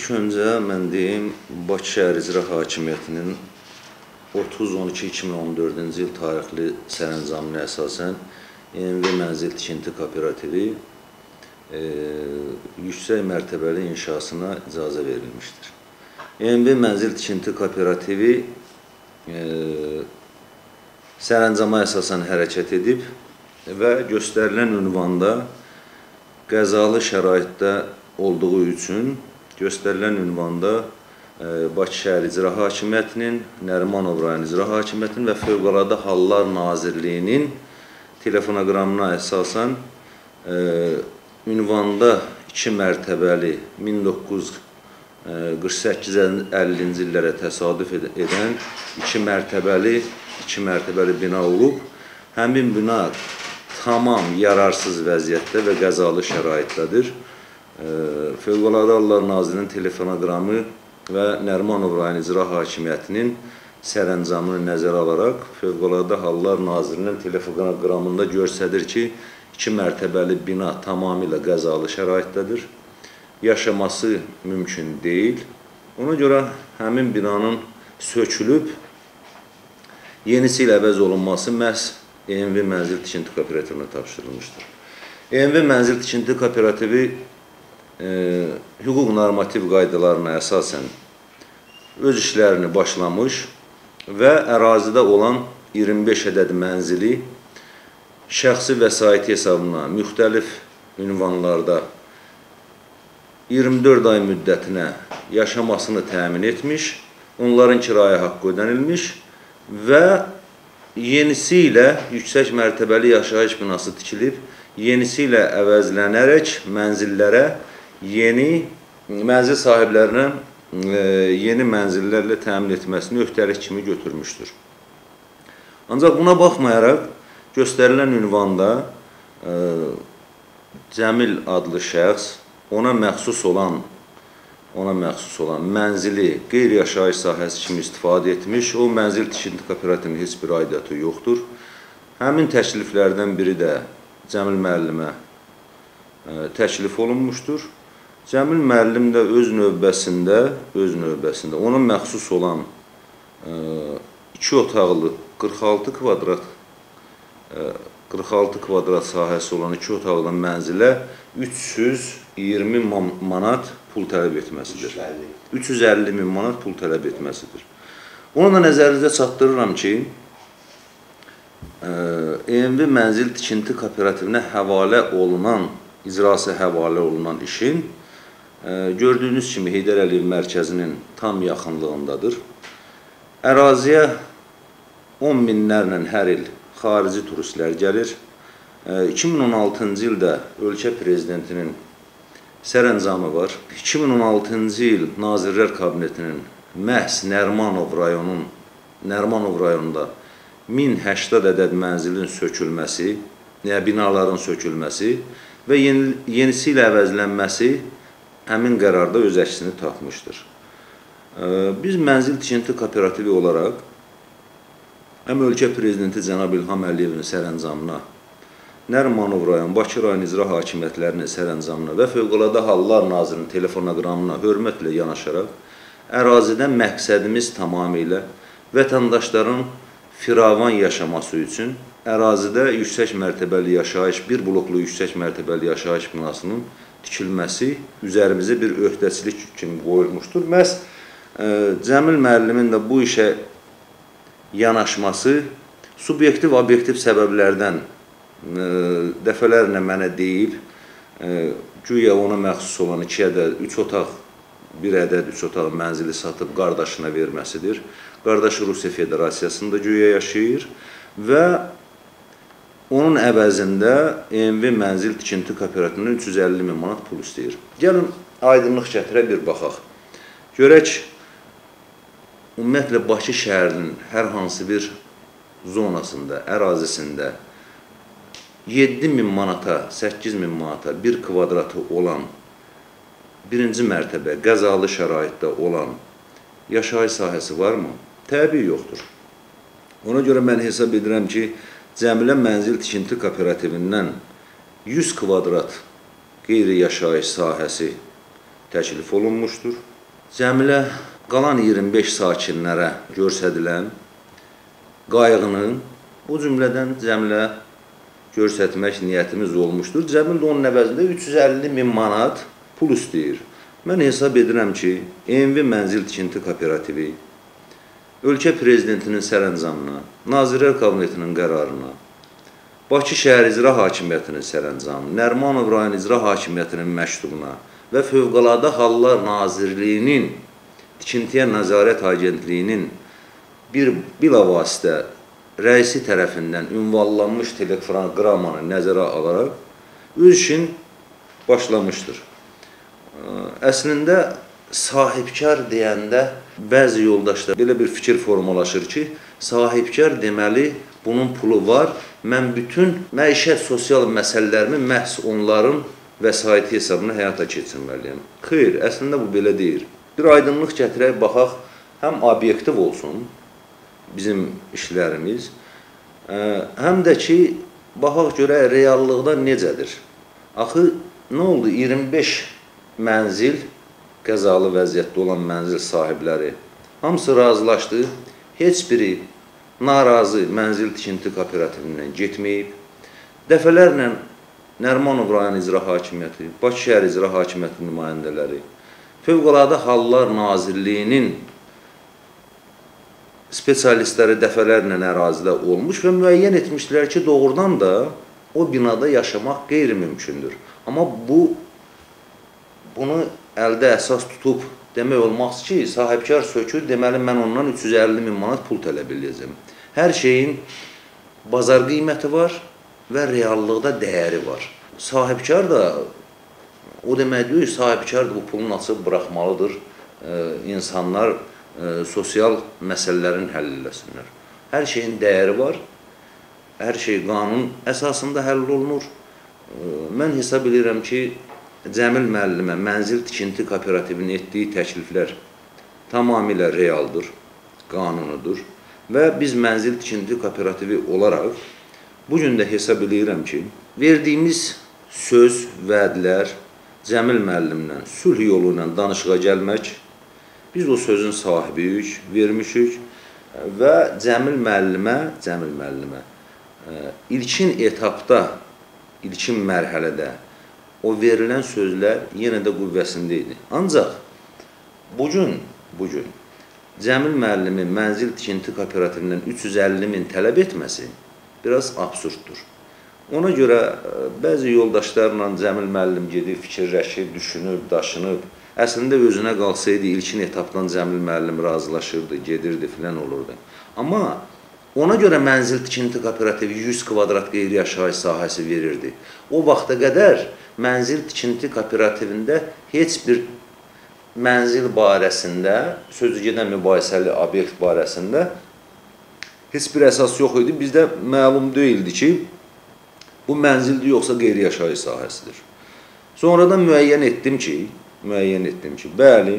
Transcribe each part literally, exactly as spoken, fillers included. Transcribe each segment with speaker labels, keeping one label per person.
Speaker 1: İlk öncə mən deyim, Bakı Şəhər İcra Hakimiyyətinin otuz on iki iki min on dördüncü il tarixli sərəncamına əsasən E M V Mənzil Tikinti Kooperativi e, yüksək mərtəbəli inşasına icazə verilmişdir. E M V Mənzil Tikinti Kooperativi e, sərəncama əsasən hərəkət edib və göstərilən ünvanda qəzalı şəraitdə olduğu üçün göstərilən ünvanda Bakı Şəhər İcra Hakimiyyətinin, Nərimanov rayon İcra Hakimiyyətinin və Fövqəladə Hallar Nazirliyinin telefonoqramına əsasən e, ünvanda iki mərtəbəli min doqquz yüz qırx səkkiz əllinci illərə təsadüf edən iki mərtəbəli iki mərtəbəli bina olub. Həmin bina tamam yararsız vəziyyətdə və qəzalı şəraitdədir. Fövqəladə Hallar Nazirliyinin telefonoqramı və Nərimanov rayon İcra Hakimiyyətinin sərəncamını nəzərə alaraq Fövqəladə Hallar Nazirliyinin telefonoqramında göstərir ki, iki mərtəbəli bina tamamilə qəzalı şəraitdədir. Yaşaması mümkün deyil. Ona görə həmin binanın sökülüb yenisi ilə əvəz olunması məhz E M V Mənzil Tikinti Kooperativinə tapşırılmışdır. E M V Mənzil Tikinti Kooperativi e, hüquq normativ qaydalarına əsasən öz işlərini başlamış və ərazidə olan iyirmi beş ədəd mənzili şəxsi vəsait hesabına müxtəlif ünvanlarda iyirmi dörd ay müddətinə yaşamasını təmin etmiş, onların kirayə haqqı ödənilmiş və yenisi ilə yüksək mərtəbəli yaşayış binası tikilib, yenisi ilə əvəzlənərək mənzillərə yeni mənzil sahiblərinə yeni mənzillərlə təmin etməsini öhdəlik kimi götürmüşdür. Ancaq buna baxmayaraq, göstərilən ünvanda e, Cəmil adlı şəxs ona məxsus olan ona məxsus olan mənzili qeyri-yaşayış sahəsi kimi istifadə etmiş, o mənzil tikinti kooperativinin heç bir aidiyyatı yoxdur. Həmin təkliflərdən biri də Cəmil müəllimə e, təklif olunmuşdur. Cəmil müəllim də öz növbəsində, öz növbəsində ona məxsus olan e, iki otaqlı qırx altı kvadrat e, qırx altı kvadrat sahəsi olan iki otaqlı mənzilə üç yüz iyirmi manat pul tələb etməsidir. üç yüz əlli min manat pul tələb etməsidir. Onu da nəzərinizə çatdırıram ki, E M V Mənzil Tikinti Kooperativinə həvalə olunan, icrası həvalə olunan işin gördüyünüz kimi Heydər Əliyev mərkəzinin tam yaxınlığındadır. Əraziyə on minlərlə hər il xarici turistlər gəlir. iki min on altıncı ildə ölkə prezidentinin sərəncamı var. iki min on altıncı il Nazirlər Kabinetinin məhz Nərimanov rayonun Nərimanov rayonunda min səksən ədəd mənzilin sökülməsi, yəni binaların sökülməsi və yeni, yenisi ilə əvəzlənməsi həmin qərarda öz əksini tapmışdır. Biz Mənzil Tikinti Kooperativi olaraq həm ölkə prezidenti cənab İlham Əliyevin sərəncamına, Nərimanov rayon, Bakı rayon İcra Hakimiyyətlərinin sərəncamına və Fövqəladə Hallar Nazirinin telefonoqramına hörmətlə yanaşaraq ərazidə məqsədimiz tamamilə vətəndaşların firavan yaşaması üçün ərazidə yüksək mərtəbəli yaşayış, bir bloklu yüksək mərtəbəli yaşayış binasının tikilməsi üzərimizə bir öhdəçilik kimi qoyulmuşdur. Məhz e, Cəmil müəllimin də bu işə yanaşması subyektiv, obyektiv səbəblərdən e, dəfələrlə mənə deyib, e, güya ona məxsus olan iki ədəd, üç otaq, bir ədəd, üç otaq mənzili satıb qardaşına verməsidir. Qardaşı Rusiya Federasiyasında güya yaşayır və onun əvəzində E M V Mənzil Tikinti Kooperativindən üç yüz əlli min manat pul istəyir. Gəlin, aydınlıq gətirə bir baxaq. Görək, ümumiyyətlə Bakı şəhərinin hər hansı bir zonasında, ərazisində yeddi min manata, səkkiz min manata bir kvadratı olan, birinci mərtəbə, qəzalı şəraitdə olan yaşayış sahəsi varmı? Təbii yoxdur. Ona görə mən hesab edirəm ki, Cəmilə Mənzil Tikinti Kooperativindən yüz kvadrat qeyri-yaşayış sahəsi təklif olunmuşdur. Cəmilə qalan iyirmi beş sakinlərə göstərilən qayğını bu cümlədən Cəmilə göstərmək niyyətimiz olmuşdur. Cəmil də onun əvəzində üç yüz əlli min manat pul istəyir. Mən hesab edirəm ki, E M V Mənzil Tikinti Kooperativi ölkə prezidentinin sərəncamına, Nazirlər Kabinetinin qərarına, Bakı şəhər icra hakimiyyətinin sərəncamına, Nərimanov rayon icra hakimiyyətinin məktubuna və Fövqəladə Hallar Nazirliyinin Tikintiyə Nəzarət Agentliyinin bir bilavasitə rəisi tərəfindən ünvanlanmış teleqrammanı nəzərə alaraq öz işin başlamışdır. Əslində, sahibkar deyəndə bəzi yoldaşlar belə bir fikir formalaşır ki, sahibkar deməli bunun pulu var, mən bütün məişət sosial məsələlərimi məhz onların vəsaiti hesabına həyata keçirməliyəm. Xeyr, əslində bu belə deyil. Bir aydınlıq gətirək, baxaq, həm obyektiv olsun bizim işlərimiz, həm də ki, baxaq görək, reallıqda necədir? Axı, nə oldu? iyirmi beş mənzil, qəzalı vəziyyətdə olan mənzil sahibləri, hamısı razılaşdı, heç biri narazı Mənzil Tikinti Kooperativindən getməyib, dəfələrlə Nərimanov rayon icra hakimiyyəti, Bakı şəhər icra hakimiyyəti nümayəndələri, Fövqəladə Hallar Nazirliyinin spesialistləri dəfələrlə ərazidə olmuş və müəyyən etmişdilər ki, doğrudan da o binada yaşamaq qeyri-mümkündür. Amma bu, bunu əldə əsas tutub demək olmaz ki, sahibkar sökür, deməli mən ondan üç yüz əlli min manat pul tələb edəcəm. Hər şeyin bazar qiyməti var və reallıqda dəyəri var. Sahibkar da, o demək deyil, sahibkar da bu pulunu açıb bıraxmalıdır, insanlar sosial məsələlərin həll eləsinlər. Hər şeyin dəyəri var, hər şey qanun əsasında həll olunur. Mən hesab edirəm ki, Cəmil müəllimə Mənzil Tikinti Kooperativinin etdiyi təkliflər tamamilə realdır, qanunudur və biz Mənzil Tikinti Kooperativi olaraq bugün də hesab edirəm ki, verdiyimiz söz, vədlər Cəmil müəllimlə sülh yolu ilə danışığa gəlmək, biz o sözün sahibiyik, vermişik və Cəmil müəllimə, Cəmil müəllimə ilkin etapda, ilkin mərhələdə o verilən sözlər yenə də qüvvəsində idi. Ancaq bugün, bugün Cəmil müəllimin Mənzil Tikinti Kooperativindən üç yüz əlli min tələb etməsi biraz absurddur. Ona görə bəzi yoldaşlarla Cəmil müəllim gedib, fikirləşib, düşünüb, daşınıb. Əslində özünə qalsaydı, ilkin etapdan Cəmil müəllim razılaşırdı, gedirdi, filan olurdu. Amma ona görə Mənzil Tikinti Kooperativi yüz kvadrat qeyri-yaşayış sahəsi verirdi. O vaxta qədər Mənzil Tikinti Kooperativində heç bir mənzil barəsində, sözü gedən mübahisəli obyekt barəsində heç bir əsas yox idi. Bizdə məlum deyildi ki, bu mənzildir yoxsa qeyri-yaşayış sahəsidir. Sonradan müəyyən etdim ki, müəyyən etdim ki, bəli,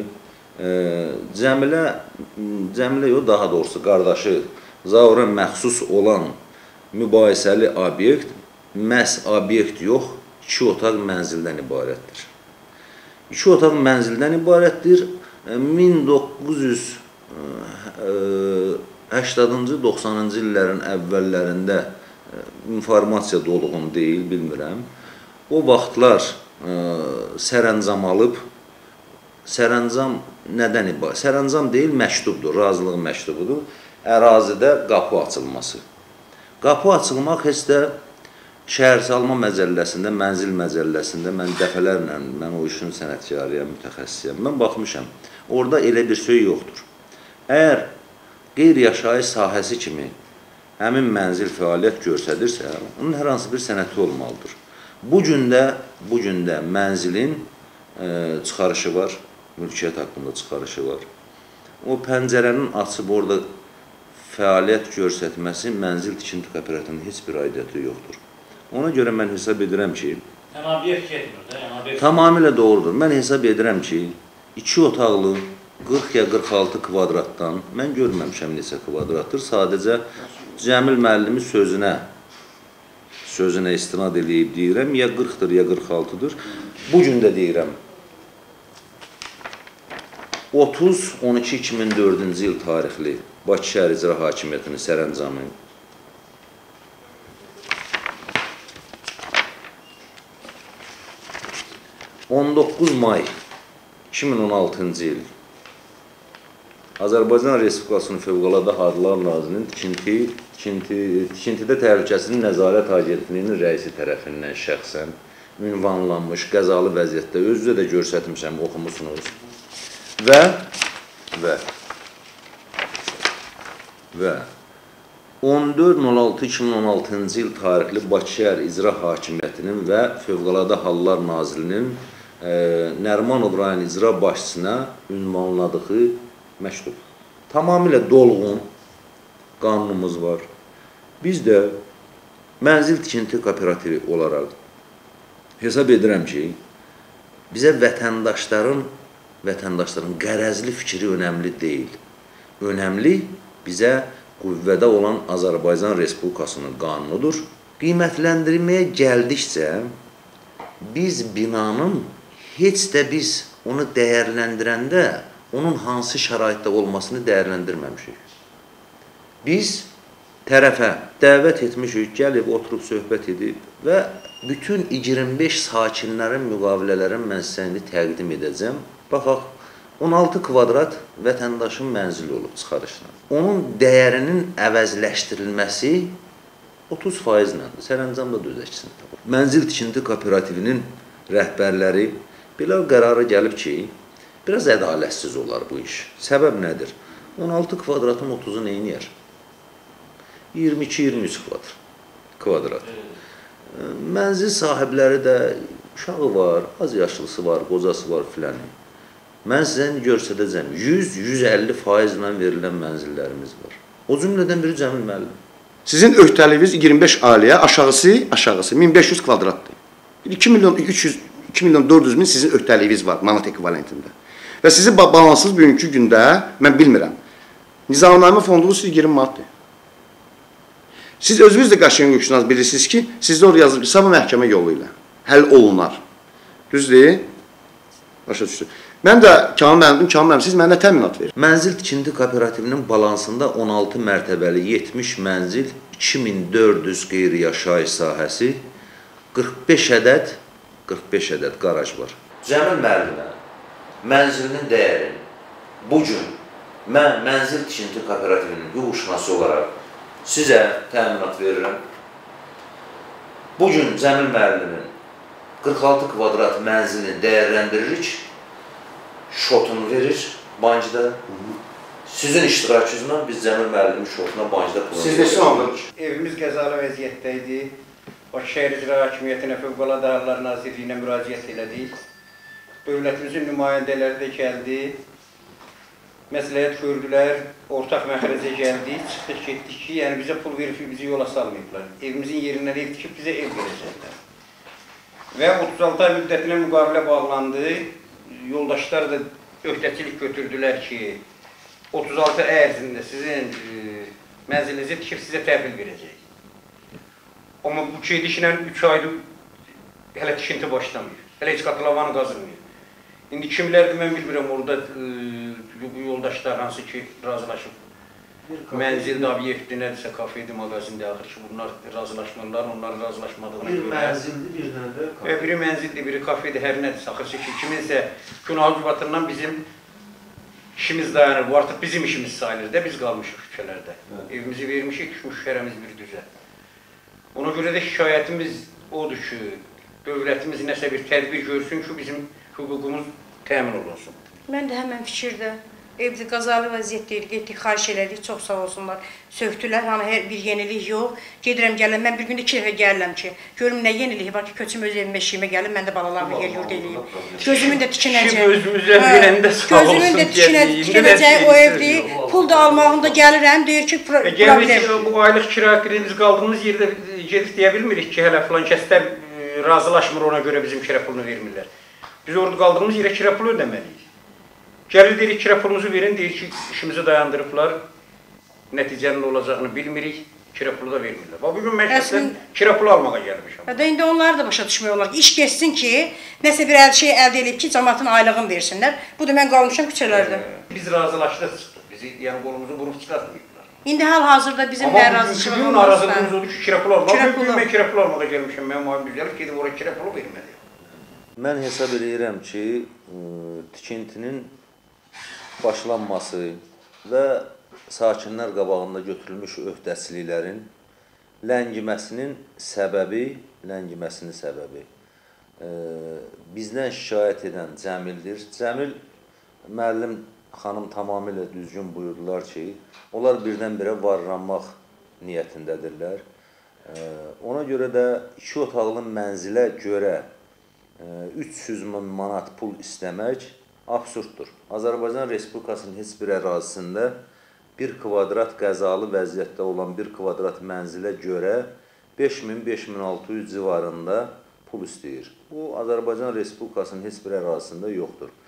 Speaker 1: Cəmilə, Cəmilə yox, daha doğrusu qardaşı Zaura məxsus olan mübahisəli obyekt, məhz obyekt yox, iki otaq mənzildən ibarətdir. İki otaq mənzildən ibarətdir. min doqquz yüz səkkizincci doxsanıncı illərin əvvəllərində informasiya doluğum deyil, bilmirəm. O vaxtlar sərəncam alıb, sərəncam nədən ibarət? Sərəncam deyil, məktubdur, razılıq məktubudur. Ərazidə qapı açılması. Qapı açılmaq heç də Şəhərsalma məcəlləsində, mənzil məcəlləsində mən dəfələrlə, mən o işin sənətkarıyam, mütəxəssisiyəm, mən baxmışam, orada elə bir şey yoxdur. Əgər qeyri-yaşayış sahəsi kimi həmin mənzil fəaliyyət göstərirsə, onun hər hansı bir sənəti olmalıdır. Bu gün də, bu gün də mənzilin çıxarışı var, mülkiyyət haqqında çıxarışı var. O pəncərənin açıb orada fəaliyyət göstərməsi Mənzil Tikinti Kooperativinin heç bir aidiyyəti yoxdur. Ona görə mən hesab edirəm ki, tamamilə doğrudur. Mən hesab edirəm ki, iki otaqlı qırx ya qırx altı kvadratdan, mən görməmişəm neçə kvadratdır, sadəcə Cəmil müəllimi sözünə, sözünə istinad eləyib deyirəm, ya qırxdır, ya qırx altıdır. Bugün də deyirəm, otuz on iki iki min dördüncü il tarixli Bakı Şəhər İcra Hakimiyyətinin sərəncamı on doqquz may iki min on altıncı il Azərbaycan Respublikasının Fövqəladə Hallar Nazirinin tikinti, tikinti, tikintidə təhlükəsizlik nəzarət agentliğinin rəisi tərəfindən şəxsən ünvanlanmış qəzalı vəziyyətdə özünüzə də göstərmişəm, oxumusunuz və və və on dörd nol altı iki min on altıncı il tarixli Bakı Şəhər İcra Hakimiyyətinin və Fövqəladə Hallar Nazirinin e, Nərimanov rayon icra başçısına ünvanladığı məktub. Tamamilə dolğun qanunumuz var. Biz də mənzil tikinti kooperativi olaraq hesab edirəm ki, bizə vətəndaşların, vətəndaşların qərəzli fikri önəmli deyil. Önəmli bizə qüvvədə olan Azərbaycan Respublikasının qanunudur. Qiymətləndirməyə gəldikcə, biz binanın heç də biz onu dəyərləndirəndə, onun hansı şəraitdə olmasını dəyərləndirməmişik. Biz tərəfə dəvət etmişik, gəlib, oturub, söhbət edib və bütün iyirmi beş sakinlərin müqavilələrin mən sizə indi təqdim edəcəm. Baxaq, on altı kvadrat vətəndaşın mənzili olub çıxarışla. Onun dəyərinin əvəzləşdirilməsi otuz faizləndir. Sərəncamda da öz əksini tapır. Mənzil tikinti kooperativinin rəhbərləri belə qərara gəlib ki, biraz ədalətsiz olar bu iş. Səbəb nədir? on altı kvadratın otuzu neyniyər? iyirmi iki iyirmi üç kvadrat. Mənzil sahibləri də uşağı var, az yaşlısı var, qocası var filan. Mən sizə göstərəcəm, yüz yüz əlli faizlə verilən mənzillərimiz var. O cümlədən biri Cəmil müəllim.
Speaker 2: Sizin öhdəliyiniz iyirmi beş ailəyə, aşağısı, aşağısı min beş yüz kvadratdır. iki milyon üç yüz, iki milyon dörd yüz min sizin öhdəliyiniz var manat ekvivalentində. Və sizi balansız bugünkü gündə, mən bilmirəm, nizamnamə fondunuz iyirmi manatdır. Siz özünüz də qaşıyan hüquqşünas bilirsiniz ki, sizdə orada yazılıb ki, sabah məhkəmə yolu ilə həll olunar. Düzdür? Başa düşdür. Mən də Kamil müəllim, Kamil müəllim, siz mənə təminat verin.
Speaker 1: Mənzil tikinti kooperativinin balansında on altı mərtəbəli yetmiş mənzil, iki min dörd yüz qeyri-yaşayış sahəsi, qırx beş ədəd, qırx beş ədəd qaraj var. Cəmil müəllimə mənzilinin dəyərini bugün mən mənzil tikinti kooperativinin hüquqşünası olaraq sizə təminat verirəm. Bugün Cəmil müəllimin qırx altı kvadrat mənzilini dəyərləndiririk, şotunu verir bankda. Sizin iştirakınızla biz Cəmil müəllimin şotuna bankda pulunu
Speaker 2: verir. Siz neçə aldınız?
Speaker 3: Evimiz qəzalı vəziyyətdə idi. Bakı Şəhər İcra Hakimiyyətinə, Fövqəladə Hallar Nazirliyinə müraciət elədik. Dövlətimizin nümayəndələri də gəldi. Məsləhət gördülər, ortaq məxrəcə gəldik, çıxdıq, getdik ki, yəni bizə pul verib ki, bizi yola salmayıblar. Evimizin yerindən ev tikib bizə ev verəcəklər. Və otuz altı ay müddətinə müqavilə bağlandı. Yoldaşlar da öhdəçilik götürdülər ki, otuz altı ay ərzində sizin e, mənzilinizi tikib sizə təhvil verəcək. Amma bu gedişlə üç aydır hələ tikinti başlamayır, hələ heç qatlavanı qazılmıyor. İndi kimlərdir mən bilmirəm, orada e, bu yoldaşlar hansı ki razılaşıb. Mənzildə obyektdir, nədirsə, kafedir, mağazindir, axır ki bunlar razılaşmırlar, onların razılaşmadığına
Speaker 1: bir
Speaker 3: görə.
Speaker 1: Bir mənzildir, bir dənə də
Speaker 3: kafedir. Və biri mənzildir, biri kafedir, hər nədirsə, axır ki kiminsə günahı batından bizim işimiz dayanır, bu artıq bizim işimiz sayılır da, biz qalmışıq küçələrdə. Evet. Evimizi vermişik, düşmüş şərəmiz bir düzə. Ona görə də şikayətimiz odur ki, dövlətimiz nəsə bir tədbir görsün ki, bizim hüququmuz təmin olunsun.
Speaker 4: Mən də həmən fikirdə evdə qazalı vəziyyətdəyik, getdik, xahiş elədik, çox sağ olsunlar. Söktülər, hani hər bir yenilik yox. Gedirəm, gələm, mən bir gündə iki dəfə gəlirəm ki, görüm nə yenilik var ki, köçüm öz evimə, eşiyimə gəlim, mən də balalarımı yer yurd eləyim. Gözümün də tikinəcək.
Speaker 3: Kim özümüzdən verəndə sağ olsun
Speaker 4: gözümün də tikinəcək o evdir. Pul da almağımda gəlirəm, deyir ki, problem.
Speaker 3: Gəlmək, bu aylıq kira kredimiz qaldığımız yerdə gedib deyə bilmirik ki, hələ filan kəslər razılaşmır, ona görə bizim kira pulunu vermirlər. Biz orada qaldığımız yerə kira pulu ödəməliyik. Gəlir, deyirik, kira pulumuzu verin, deyir ki, işimizi dayandırıblar, nəticənin olacağını bilmirik. Kira pulu da vermirlər. Bax, bugün mən
Speaker 4: Əslin-
Speaker 3: şəxsən kira pulu almağa gəlmişəm.
Speaker 4: Ya da indi onlar da başa düşmüyorlar ki, iş geçsin ki, nəsə bir əl- şey əldə edib ki, cəmaatın aylığını versinlər. Bu da mən qalmışam küçələrdə.
Speaker 3: Biz razılaşdıq çıxdıq. Bizi yəni qolumuzu vurub çıxartmayıblar.
Speaker 4: İndi hal-hazırda bizim
Speaker 3: Amma
Speaker 4: də
Speaker 3: bugünkü
Speaker 4: razıçılığımız
Speaker 3: gün
Speaker 4: var.
Speaker 3: narazılığımız odur ki, kira pulu almağa.
Speaker 4: Kira
Speaker 3: Bugün
Speaker 4: pulu.
Speaker 3: mən kira pulu almağa gəlmişəm. Mənim müavin gəlib gedib ora kira pulu vermədi.
Speaker 1: Mən hesab edirəm ki, ə, tikintinin başlanması və sakinlər qabağında götürülmüş öhdəçiliklərin ləngiməsinin səbəbi, ləngiməsinin səbəbi ə, bizdən şikayət edən Cəmildir. Cəmil müəllim xanım tamamilə düzgün buyurdular ki, onlar birdən-birə varlanmaq niyyətindədirlər. Ə, ona görə də iki otaqlı mənzilə görə üç yüz min manat pul istəmək absurddur. Azərbaycan Respublikasının heç bir ərazisində bir kvadrat qəzalı vəziyyətdə olan bir kvadrat mənzilə görə beş min beş min altı yüz civarında pul istəyir. Bu, Azərbaycan Respublikasının heç bir ərazisində yoxdur.